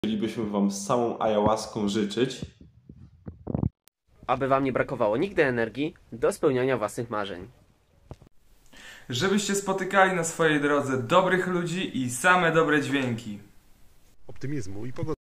Chcielibyśmy Wam z całą ayahuaską życzyć, aby Wam nie brakowało nigdy energii do spełniania własnych marzeń. Żebyście spotykali na swojej drodze dobrych ludzi i same dobre dźwięki. Optymizmu i pogody.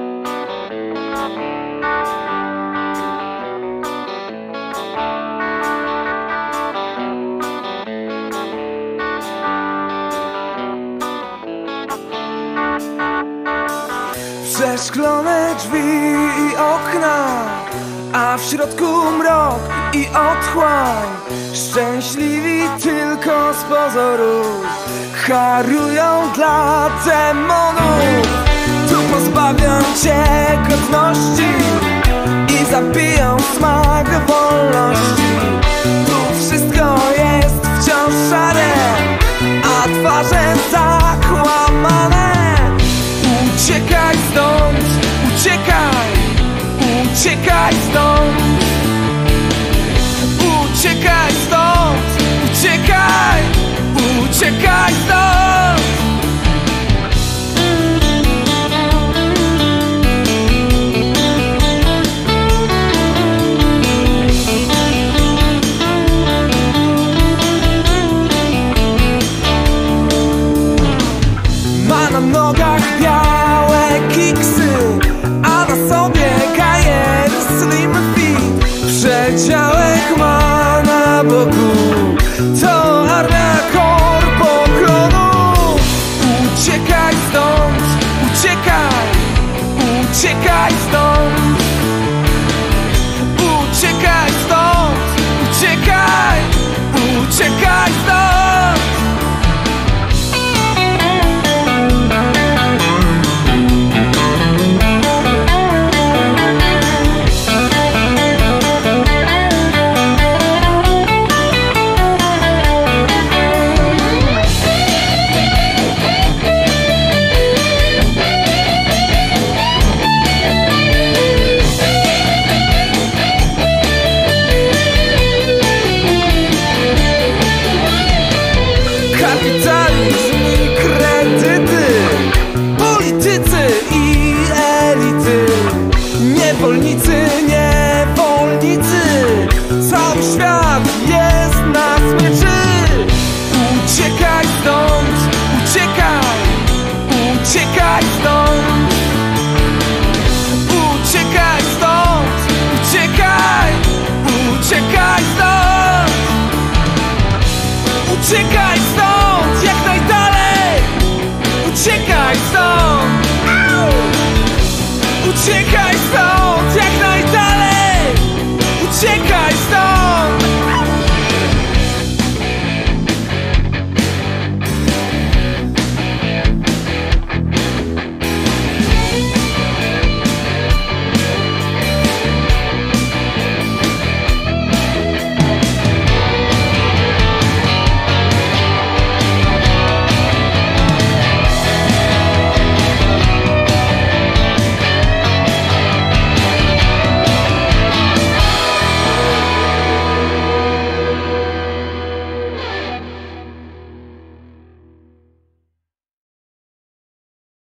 Przeszklone drzwi i okna, a w środku mrok i otchłań. Szczęśliwi tylko z pozoru harują dla demonów. Tu pozbawią cię godności i zabiją smak wolności. Tu wszystko jest wciąż szare, a twarze zakłamane. Uciekaj stąd, uciekaj, uciekaj stąd. Uciekaj stąd, uciekaj, uciekaj stąd. Ma na nogach białe kiksy, a na sobie kajer slim fit. Przedziałek ma na boku, to armia korpoklonu. Uciekaj stąd, uciekaj, uciekaj stąd. Uciekaj stąd, uciekaj, uciekaj stąd. Kapitalizm i kredyty, politycy i elity, niewolnicy, niewolnicy, cały świat jest na smyczy. Uciekaj stąd, uciekaj, uciekaj stąd. Uciekaj stąd, uciekaj, uciekaj stąd. Uciekaj stąd.